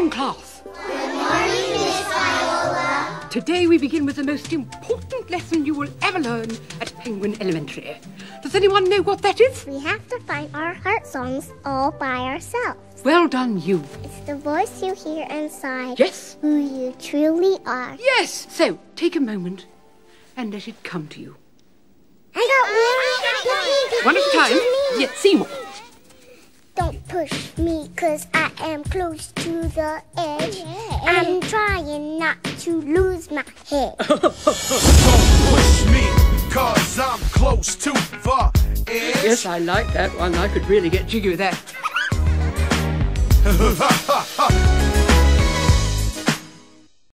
morning, class. Good morning, Miss Viola. Today we begin with the most important lesson you will ever learn at Penguin Elementary. Does anyone know what that is? We have to find our heart songs all by ourselves. Well done, you. It's the voice you hear inside. Yes? Who you truly are. Yes! So, take a moment and let it come to you. I got one. One at a time. Yes, Seymour. Don't push me, 'cause I am close to the edge. I'm trying not to lose my head. Don't push me, 'cause I'm close to the edge. Yes, I like that one. I could really get jiggy with that.